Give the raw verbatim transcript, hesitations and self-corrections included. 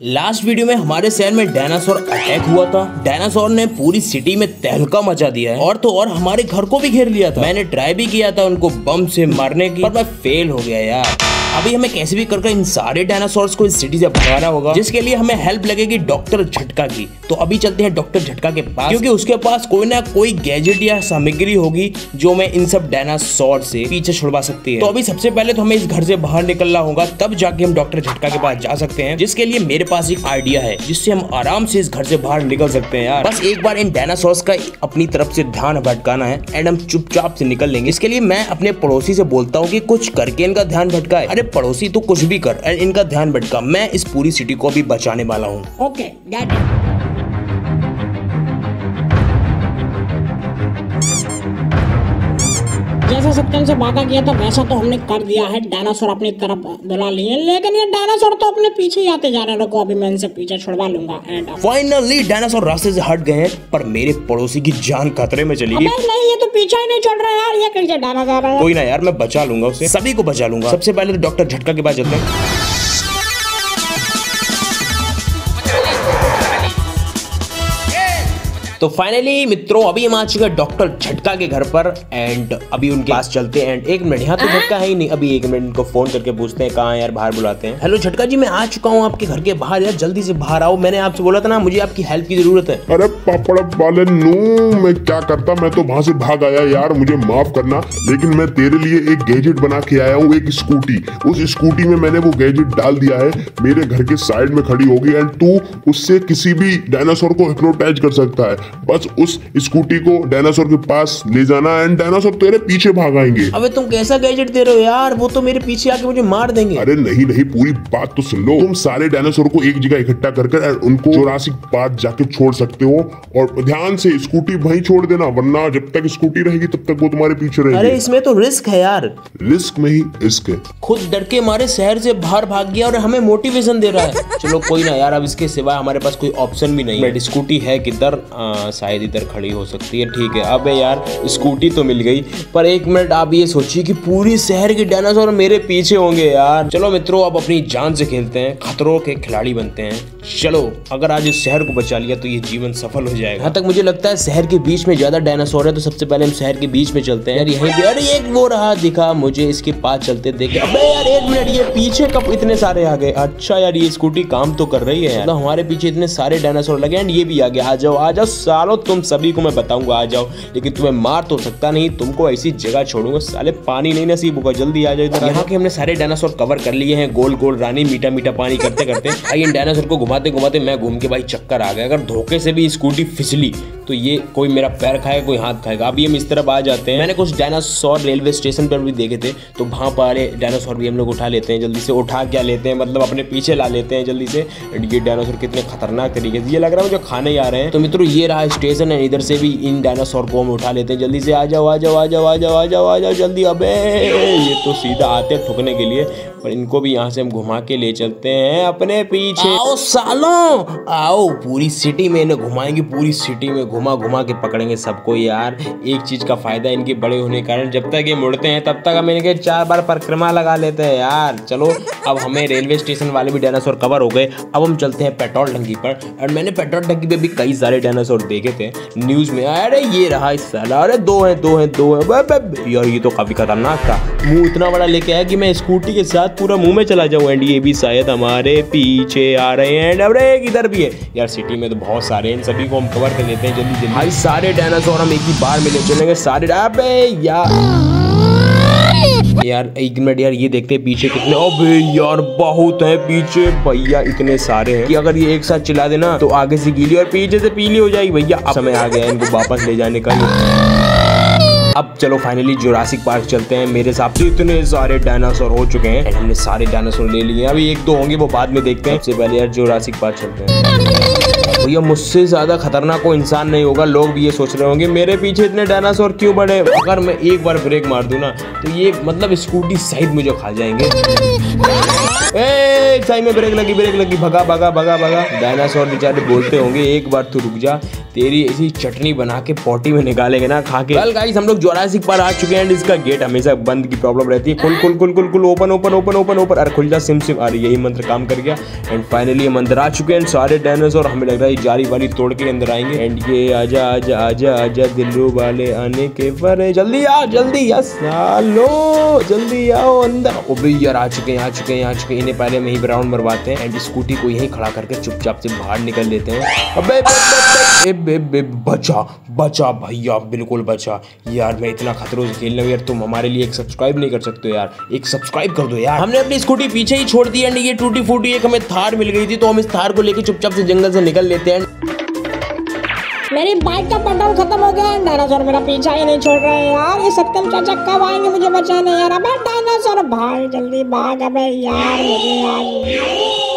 Last video में हमारे शहर में डायनासोर अटैक हुआ था। डायनासोर ने पूरी सिटी में तहलका मचा दिया है और तो और हमारे घर को भी घेर लिया था। मैंने ट्राई भी किया था उनको बम से मारने की, पर मैं फेल हो गया यार। अभी हमें कैसे भी करके इन सारे डायनासोर्स को इस सिटी से भगाना होगा, जिसके लिए हमें हेल्प लगेगी डॉक्टर झटका की। तो अभी चलते हैं डॉक्टर झटका के पास, क्योंकि उसके पास कोई ना कोई गैजेट या सामग्री होगी जो मैं इन सब डायनासोर से पीछे छुड़वा सकती है। तो अभी सबसे पहले तो हमें इस घर से बाहर निकलना होगा, तब जाके हम डॉक्टर झटका के पास जा सकते हैं। जिसके लिए मेरे पास एक आइडिया है जिससे हम आराम से इस घर से बाहर निकल सकते हैं यार। बस एक बार इन डायनासोर्स का अपनी तरफ से ध्यान भटकाना है एंड हम चुपचाप से निकल लेंगे। इसके लिए मैं अपने पड़ोसी से बोलता हूँ कि कुछ करके इनका ध्यान भटकाए। अरे पड़ोसी तो कुछ भी कर एंड इनका ध्यान भटका, मैं इस पूरी सिटी को अभी बचाने वाला हूँ। Okay got it. जैसा सत्यन से वादा किया था वैसा तो हमने कर दिया है। डायनासोर अपनी तरफ बुला लिए, लेकिन ये डायनासोर तो अपने पीछे ही आते जा रहे हैं। रुको अभी मैं इनसे पीछे छुड़वा लूंगा। एंड फाइनली डायनासोर रास्ते से हट गए हैं, पर मेरे पड़ोसी की जान खतरे में चली गई। नहीं ये तो पीछा ही नहीं चल रहा यार, ये कैसे डायनासोर है? कोई ना यार, मैं बचा लूंगा उसे, सभी को बचा लूंगा। सबसे पहले तो डॉक्टर झटका के पास चलते हैं। तो फाइनली मित्रों अभी हम आ चुके हैं डॉक्टर झटका के घर पर एंड अभी उनके पास चलते हैं। एंड एक मिनट, यहाँ तो झटका है ही नहीं। अभी एक मिनट इनको फोन करके पूछते हैं कहाँ यार, बाहर बुलाते हैं। हेलो झटका जी, मैं आ चुका हूँ आपके घर के बाहर, यार जल्दी से बाहर आओ। मैंने आपसे बोला था ना मुझे आपकी हेल्प की जरूरत है। अरे पापड़ वाले नू, मैं क्या करता, मैं तो वहां से भाग आया यार, मुझे माफ करना। लेकिन मैं तेरे लिए एक गैजेट बना के आया हूँ, एक स्कूटी। उस स्कूटी में मैंने वो गैजेट डाल दिया है, मेरे घर के साइड में खड़ी होगी एंड तू उससे किसी भी डायनासोर को हिप्नोटाइज कर सकता है। बस उस स्कूटी को डायनासोर के पास ले जाना एंड डायनासोर तेरे पीछे भाग आएंगे। अबे तुम कैसा गैजेट दे रहे हो यार, वो तो मेरे पीछे आके मुझे मार देंगे। अरे नहीं नहीं, पूरी बात तो सुन लो। तुम सारे डायनासोर को एक जगह इकट्ठा कर कर उनको जुरासिक पार्क जाके छोड़ सकते हो, और ध्यान से स्कूटी वहीं छोड़ देना, वरना जब तक स्कूटी रहेगी तब तक वो तुम्हारे पीछे रहेगी। अरे इसमें तो रिस्क है यार। रिस्क में ही रिस्क है। खुद डर के हमारे शहर से बाहर भाग गया और हमें मोटिवेशन दे रहा है। चलो कोई ना यार, अब इसके सिवा हमारे पास कोई ऑप्शन भी नहीं है। स्कूटी है किधर? शायद इधर खड़ी हो सकती है। ठीक है, अबे यार स्कूटी तो मिल गई, पर एक मिनट आप ये सोचिए कि पूरी शहर के डायनासोर मेरे पीछे होंगे यार। चलो मित्रों, अब अपनी जान से खेलते हैं, खतरों के खिलाड़ी बनते हैं। चलो, अगर आज इस शहर को बचा लिया तो ये जीवन सफल हो जाएगा। यहाँ तक मुझे लगता है शहर के बीच में ज्यादा डायनासोर है, तो सबसे पहले हम शहर के बीच में चलते हैं। यार यहीं पे, अरे एक वो रहा दिखा मुझे, इसके पास चलते देखे। अबे यार एक मिनट, ये पीछे कब इतने सारे आ गए? अच्छा यार ये स्कूटी काम तो कर रही है, मतलब हमारे पीछे इतने सारे डायनासोर लगे एंड ये भी आ गया। आ जाओ आ जाओ सालो, तुम सभी को मैं बताऊंगा आ जाओ, लेकिन तुम्हें मार तो सकता नहीं, तुमको ऐसी जगह छोड़ूंगा साले, पानी नहीं नसीब होगा। जल्दी आ जाओ इधर। यहाँ के हमने सारे डायनासोर कवर कर लिए हैं, गोल गोल रानी मीठा मीठा पानी करते करते। इन डायनासोर को घुमाते घुमाते मैं घूम के भाई चक्कर आ गया। अगर धोखे से भी स्कूटी फिसली तो ये कोई मेरा पैर खाएगा, कोई हाथ खाएगा। अभी हम इस तरफ आ जाते हैं। मैंने कुछ डायनासोर रेलवे स्टेशन पर भी देखे थे, तो वहाँ पर डायनासोर भी हम लोग उठा लेते हैं। जल्दी से उठा क्या लेते हैं, मतलब अपने पीछे ला लेते हैं जल्दी से। ये डायनासोर कितने खतरनाक तरीके से, ये लग रहा है मुझे खाने ही आ रहे हैं। तो मित्रों ये रहा स्टेशन है, इधर से भी इन डायनासोर को हम उठा लेते हैं। जल्दी से आ जाओ आ जाओ आ जाओ आ जाओ आ जाओ आ जाओ जल्दी। अबे ये तो सीधा आते हैं ठुकने के लिए, पर इनको भी यहाँ से हम घुमा के ले चलते हैं अपने पीछे। आओ सालों आओ, पूरी सिटी में इन्हें घुमाएंगे, पूरी सिटी में घुमा घुमा के पकड़ेंगे सबको यार। एक चीज का फायदा इनके बड़े होने के कारण, जब तक ये मुड़ते हैं तब तक हम इनके चार बार परिक्रमा लगा लेते हैं यार। चलो अब हमें रेलवे स्टेशन वाले भी डायनासोर कवर हो गए, अब हम चलते हैं पेट्रोल टंकी पर। और मैंने पेट्रोल टंकी पे भी कई सारे डायनासोर देखे थे, न्यूज में। अरे ये रहा इस साला, अरे दो है दो है दो है यार, ये तो काफी खतरनाक था। मुंह इतना बड़ा लेके आया कि मैं स्कूटी के साथ पूरा मुंह में चला जाऊं एंड ये भी शायद हमारे पीछे आ रहे हैं। अरे इधर भी है यार, सिटी में तो बहुत सारे हैं, इन सभी को हम कवर कर लेते हैं जल्दी जल्दी। भाई सारे डायनासोर हम एक ही बार में ले चलेंगे सारे। अबे यार यार एक मिनट यार, ये देखते हैं पीछे कितने। अबे यार बहुत है पीछे भैया, इतने सारे हैं कि अगर ये एक साथ चिल्ला देना तो आगे से गीली और पीछे से पीली हो जाएगी भैया। अब समय आ गया इनको वापस ले जाने का। अब चलो फाइनली जुरासिक पार्क चलते हैं। मेरे हिसाब से इतने सारे डायनासोर हो चुके हैं एंड हमने सारे डायनासोर ले लिए हैं। अभी एक दो होंगे वो बाद में देखते हैं। सबसे पहले यार जुरासिक पार्क चलते हैं। भैया मुझसे ज्यादा खतरनाक कोई इंसान नहीं होगा। लोग भी ये सोच रहे होंगे मेरे पीछे इतने डायनासोर क्यों बढ़े। अगर मैं एक बार ब्रेक मार दूं ना तो ये मतलब स्कूटी सहित मुझे खा जाएंगे। ए सही में ब्रेक लगी ब्रेक लगी भगा भगा भगा भगा। डायनासोर बेचारे बोलते होंगे एक बार तू रुक जा, तेरी ऐसी चटनी बना के पोटी में निकालेंगे ना खा के। कल गाइस हम लोग जोरासिक पार्क आ चुके हैं। इसका गेट हमेशा बंद की प्रॉब्लम रहती है। खुल खुल खुल खुल खुल open open open open open. अरे खुल जा सिम सिम। अरे यही मंत्र काम कर गया एंड फाइनली ये मंत्र आ चुके हैं सारे डायनासोर। हमें लग रहा है जाली वाली तोड़ के अंदर आएंगे एंड ये आजा आजा आजा आजा दिल्लू वाले आने के पर जल्दी आ जल्दी यस लो जल्दी आओ अंदर। ओबे यार आ चुके हैं आ चुके हैं आ चुके हैं। इन्हें पहले में ही राउंड मरवाते हैं एंड स्कूटी को यहीं खड़ा करके चुपचाप से बाहर निकल लेते हैं। अबे बे बे बे बचा बचा भैया बिल्कुल बचा। यार मैं इतना खतरों से खेल रहा हूँ यार, तुम हमारे लिए एक सब्सक्राइब नहीं कर सकते हो यार, एक सब्सक्राइब कर दो यार। हमने अपनी स्कूटी पीछे ही छोड़ दी एंड ये टूटी फूटी एक हमें थार मिल गई थी, तो हम इस थार को लेके चुपचाप से जंगल से निकल लेते हैं। मेरी बाइक का पेट्रोल खत्म हो गया है। डायनासोर मेरा पीछा ही नहीं छोड़ रहे हैं यार। ये सत्यम चाचा कब आएंगे मुझे बचाने यार। अबे डायनासोर भाग जल्दी भाग। अबे यार मुझे यार